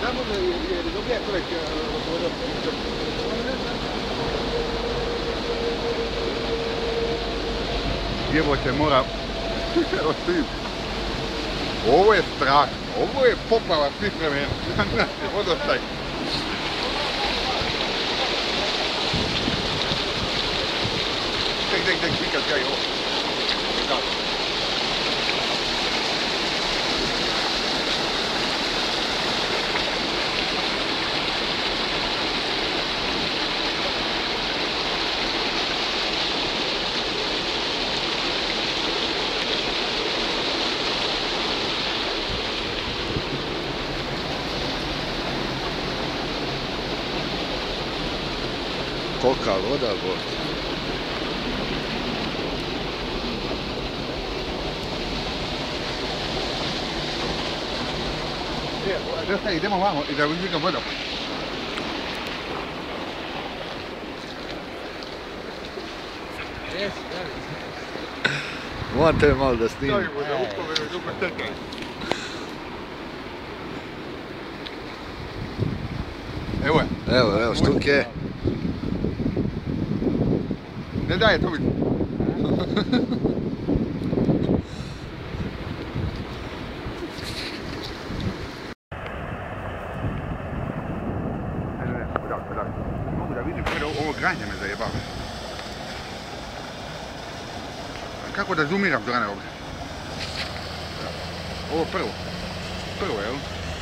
tamo je dobija čovjek voda. Jebote, mora... Evo stim. Ovo je strašno, ovo je poplava svih vremena. Vodostaj. Tek, pikać ja i ovo. Kolika voda, god. Idemo vamo i da uzvikam vodom. Moram tebe malo da snimim. Stavimo da upove, dugo čekaj. Evo je. Evo, štuke. Ne daje to vidim. Mogu da vidim, ovo granje me zajebava. Kako da zoomiram Zorane ovdje? Ovo prvo. Prvo, jel?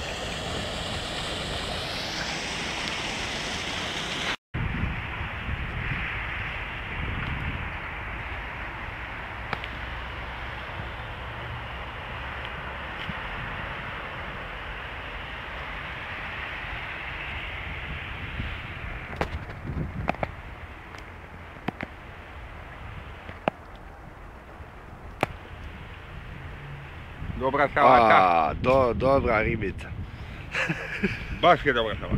Dobra salata. Dobra ribica. Baš je dobra salata.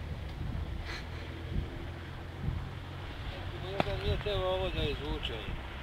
Nije trebao ovo da izvuče.